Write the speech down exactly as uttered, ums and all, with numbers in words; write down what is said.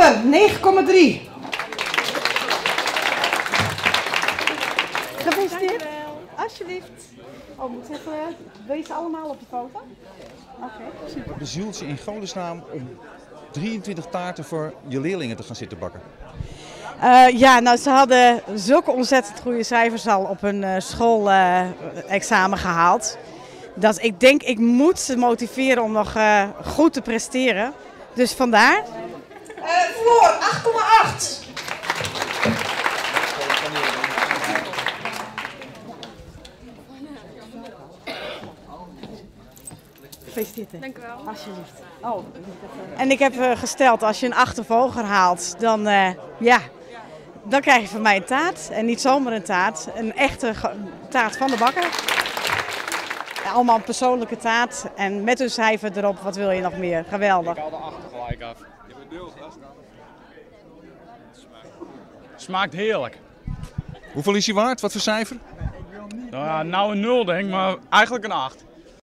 Sander, negen komma drie. Gefeliciteerd. Alsjeblieft. Oh, moet ik even wezen allemaal op de foto? Oké, okay, super. Bezielt je in godesnaam om drieëntwintig taarten voor je leerlingen te gaan zitten bakken? Uh, ja, nou ze hadden zulke ontzettend goede cijfers al op hun uh, schoolexamen uh, gehaald. Dat ik denk, ik moet ze motiveren om nog uh, goed te presteren. Dus vandaar. Uh, Floor, acht komma acht. Gefeliciteerd. Dank u wel. Alsjeblieft. Oh, en ik heb uh, gesteld, als je een acht of hoger haalt, dan, uh, ja, dan krijg je van mij een taart. En niet zomaar een taart, een echte taart van de bakker. Allemaal een persoonlijke taart en met een cijfer erop. Wat wil je nog meer? Geweldig. Ik haal de achter gelijk af. Smaakt heerlijk. Hoeveel is hij waard? Wat voor cijfer? Nou, nou een nul denk ik, maar eigenlijk een acht.